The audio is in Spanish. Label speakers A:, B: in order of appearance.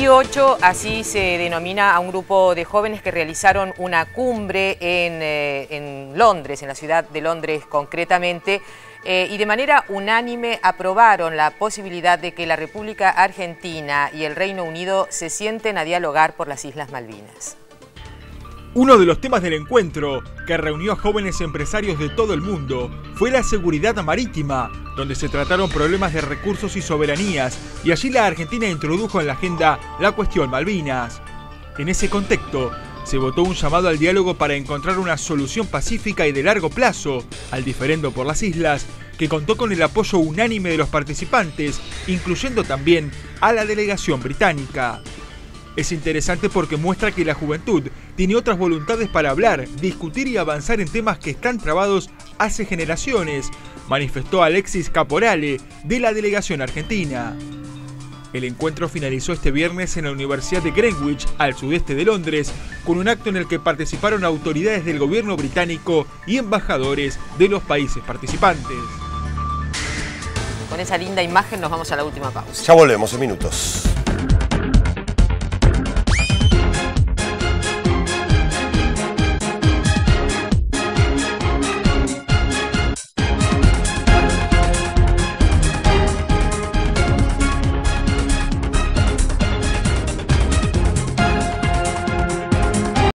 A: G8, así se denomina a un grupo de jóvenes que realizaron una cumbre en Londres, en la ciudad de Londres concretamente, y de manera unánime aprobaron la posibilidad de que la República Argentina y el Reino Unido se sienten a dialogar por las Islas Malvinas.
B: Uno de los temas del encuentro, que reunió a jóvenes empresarios de todo el mundo, fue la seguridad marítima, donde se trataron problemas de recursos y soberanías, y allí la Argentina introdujo en la agenda la cuestión Malvinas. En ese contexto, se votó un llamado al diálogo para encontrar una solución pacífica y de largo plazo al diferendo por las islas, que contó con el apoyo unánime de los participantes, incluyendo también a la delegación británica. Es interesante porque muestra que la juventud tiene otras voluntades para hablar, discutir y avanzar en temas que están trabados hace generaciones, manifestó Alexis Caporale, de la delegación argentina. El encuentro finalizó este viernes en la Universidad de Greenwich, al sudeste de Londres, con un acto en el que participaron autoridades del gobierno británico y embajadores de los países participantes.
A: Con esa linda imagen nos vamos a la última pausa.
C: Ya volvemos en minutos.